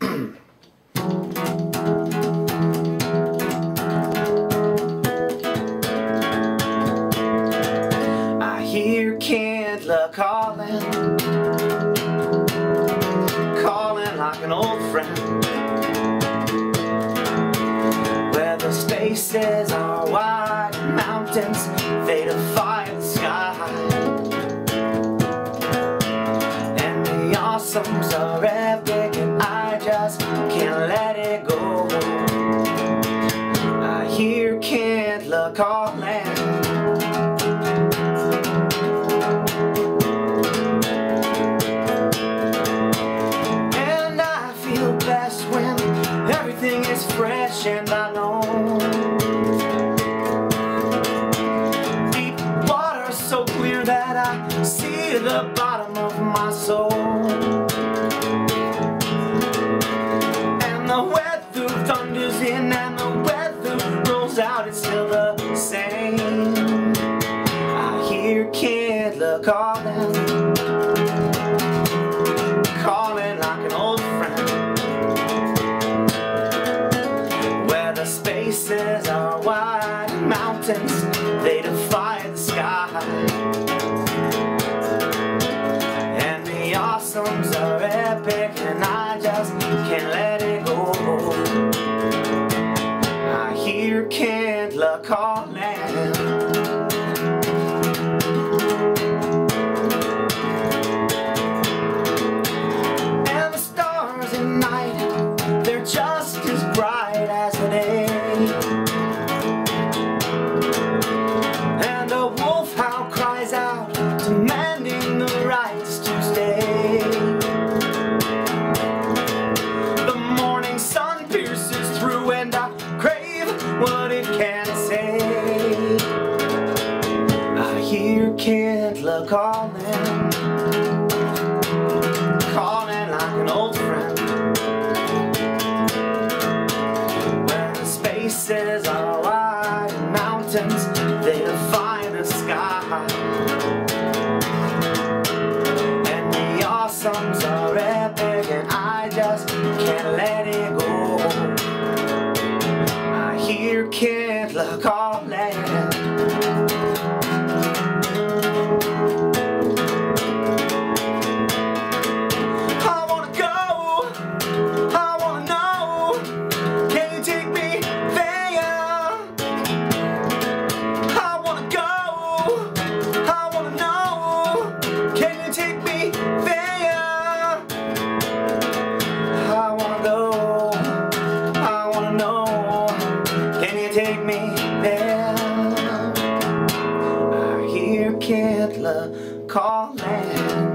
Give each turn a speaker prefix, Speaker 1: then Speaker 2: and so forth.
Speaker 1: I hear Kintla calling, calling like an old friend, where the spaces are wide, mountains, they defy the sky, and the awesomes are epic, and I just can't let it go. I hear Kintla calling, best when everything is fresh, and I know deep water so clear that I see the bottom of my soul, and the weather thunders in and the weather rolls out, it's still the same. I hear Kintla calling, calling like an old friend, the spaces are wide, mountains, they defy the sky, and the awesomes are epic, and I just can't let it go. I hear Kintla calling, and the stars at night, they're just as bright as the day, and a wolf howl cries out, demanding the rights to stay. The morning sun pierces through, and I crave what it can say. I hear Kintla calling, calling like an old friend, spaces are wide, mountains, they defy the sky, and the awesomes are epic, and I just can't let it go. I hear Kintla calling, take me there. I hear Kintla calling.